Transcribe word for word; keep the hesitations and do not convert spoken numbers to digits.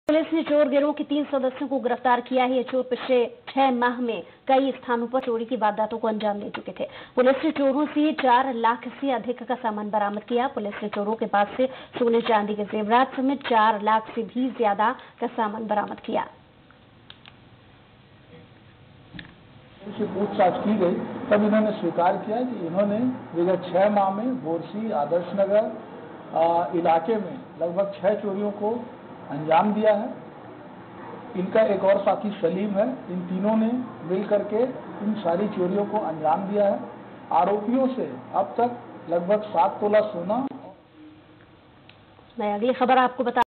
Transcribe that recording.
Police ने चोर गिरोह के तीन सदस्यों को गिरफ्तार किया है। ये चोर पिछले छह माह में कई स्थानों पर चोरी की वारदातों को अंजाम दे चुके थे। पुलिस ने चोरों से चार लाख से अधिक का सामान बरामद किया। पुलिस ने चोरों के पास से सोने चांदी के जेवरात समेत चार लाख से भी ज्यादा का सामान बरामद किया। से पूछताछ की गई तब इन्होंने स्वीकार किया कि इन्होंने विगत छह माह में बोरसी आदर्श नगर इलाके में लगभग छह चोरियों को अंजाम दिया है। इनका एक और साथी सलीम है। इन तीनों ने मिल करके इन सारी चोरियों को अंजाम दिया है। आरोपियों से अब तक लगभग सात तोला सोना। मैं अगली खबर आपको बता